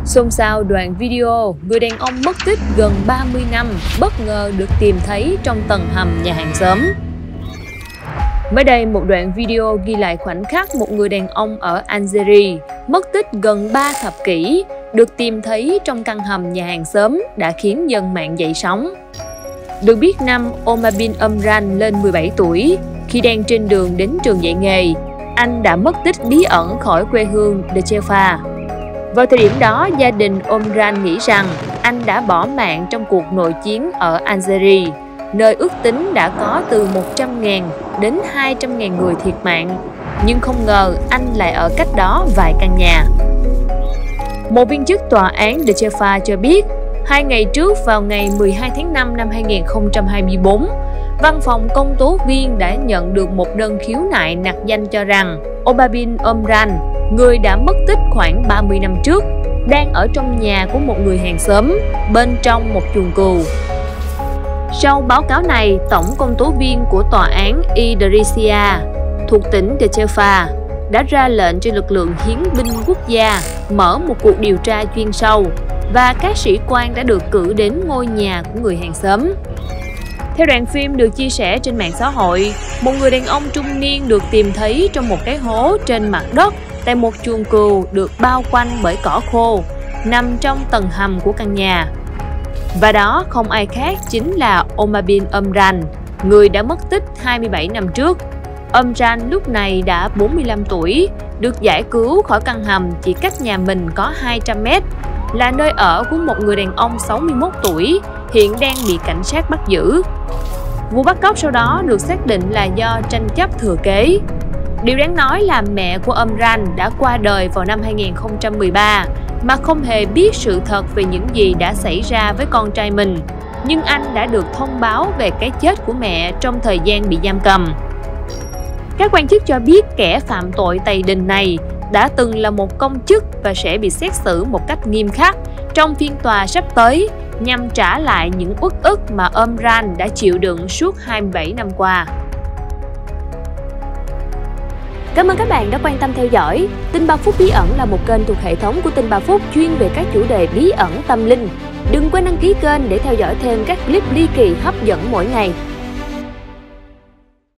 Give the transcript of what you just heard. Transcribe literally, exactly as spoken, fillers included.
Xôn xao đoạn video người đàn ông mất tích gần ba mươi năm bất ngờ được tìm thấy trong tầng hầm nhà hàng xóm. Mới đây, một đoạn video ghi lại khoảnh khắc một người đàn ông ở Algeria mất tích gần ba thập kỷ được tìm thấy trong căn hầm nhà hàng xóm đã khiến dân mạng dậy sóng. Được biết, năm Omar bin Omran lên mười bảy tuổi, khi đang trên đường đến trường dạy nghề, anh đã mất tích bí ẩn khỏi quê hương Djefa. Vào thời điểm đó, gia đình Omran nghĩ rằng anh đã bỏ mạng trong cuộc nội chiến ở Algeria, nơi ước tính đã có từ một trăm nghìn đến hai trăm nghìn người thiệt mạng. Nhưng không ngờ anh lại ở cách đó vài căn nhà. Một viên chức tòa án Djefa cho biết, hai ngày trước vào ngày mười hai tháng năm năm hai nghìn không trăm hai mươi tư, văn phòng công tố viên đã nhận được một đơn khiếu nại nặc danh cho rằng Omar bin Omran, người đã mất tích khoảng ba mươi năm trước, đang ở trong nhà của một người hàng xóm bên trong một chuồng cừu. Sau báo cáo này, tổng công tố viên của tòa án Idrisia thuộc tỉnh Djefa đã ra lệnh cho lực lượng hiến binh quốc gia mở một cuộc điều tra chuyên sâu, và các sĩ quan đã được cử đến ngôi nhà của người hàng xóm. Theo đoạn phim được chia sẻ trên mạng xã hội, một người đàn ông trung niên được tìm thấy trong một cái hố trên mặt đất tại một chuồng cừu được bao quanh bởi cỏ khô, nằm trong tầng hầm của căn nhà. Và đó không ai khác chính là Omar bin Omran, người đã mất tích hai mươi bảy năm trước. Omran lúc này đã bốn mươi lăm tuổi, được giải cứu khỏi căn hầm chỉ cách nhà mình có hai trăm mét, là nơi ở của một người đàn ông sáu mươi mốt tuổi, hiện đang bị cảnh sát bắt giữ. Vụ bắt cóc sau đó được xác định là do tranh chấp thừa kế. Điều đáng nói là mẹ của Omran đã qua đời vào năm hai nghìn không trăm mười ba mà không hề biết sự thật về những gì đã xảy ra với con trai mình, nhưng anh đã được thông báo về cái chết của mẹ trong thời gian bị giam cầm. Các quan chức cho biết kẻ phạm tội tày đình này đã từng là một công chức và sẽ bị xét xử một cách nghiêm khắc trong phiên tòa sắp tới nhằm trả lại những uất ức mà Omran đã chịu đựng suốt hai mươi bảy năm qua. Cảm ơn các bạn đã quan tâm theo dõi. Tin ba Phút Bí ẩn là một kênh thuộc hệ thống của Tin ba Phút chuyên về các chủ đề bí ẩn tâm linh. Đừng quên đăng ký kênh để theo dõi thêm các clip ly kỳ hấp dẫn mỗi ngày.